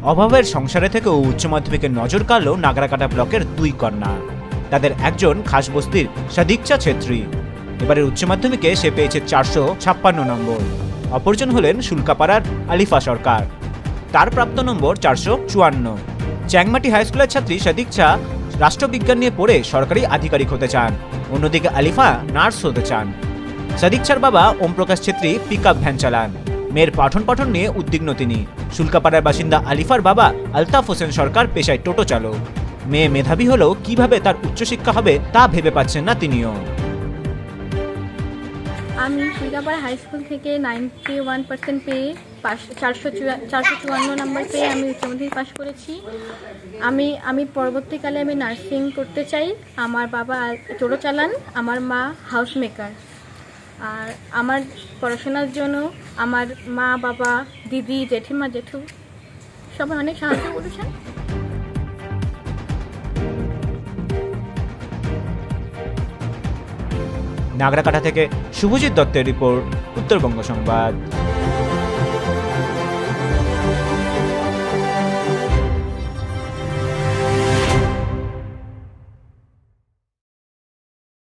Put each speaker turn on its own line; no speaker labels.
অভাবের সংসারে থেকেও উচ্চ মাধ্যমিকের নজর কাড়ল নাগরাকাটা ব্লকের দুই কন্যা। তাদের একজন খাসবস্তির সাদিকচা ছেত্রী। এবারের উচ্চ মাধ্যমিকে সে পেয়েছে 456 নম্বর। অপরজন হলেন শুল্কাপাড়ার আলিফা সরকার, তার প্রাপ্ত নম্বর 454। চ্যাংমাটি হাই স্কুলের ছাত্রী সাদিকচা রাষ্ট্রবিজ্ঞান নিয়ে পড়ে সরকারি আধিকারিক হতে চান, অন্যদিকে আলিফা নার্স হতে চান। সাদিকচার বাবা ওমপ্রকাশ ছেত্রী পিকআপ ভ্যান চালান। মেয়ের পঠন নিয়ে উদ্বিগ্ন তিনি। শুল্কাপাড়ার বাসিন্দা আলিফার বাবা আলতাফ হোসেন সরকার পেশায় টোটো চালক। মেয়ে মেধাবী হলেও কিভাবে তার উচ্চশিক্ষা হবে তা ভেবে পাচ্ছেন না তিনিও।
আমি শুল্কাপাড়া হাই স্কুল থেকে 91% পেয়ে 454 নাম্বার পেয়ে আমি উচ্চ মাধ্যমিক পাশ করেছি। আমি পরবর্তীকালে আমি নার্সিং করতে চাই। আমার বাবা টোটো চালান, আমার মা হাউস মেকার। আর আমার পড়াশোনার জন্য আমার মা বাবা দিদি জেঠিমা জেঠু সবাই অনেক সাহায্য করেছেন।
নাগরাকাটা থেকে শুভজিৎ দত্তের রিপোর্ট, উত্তরবঙ্গ সংবাদ।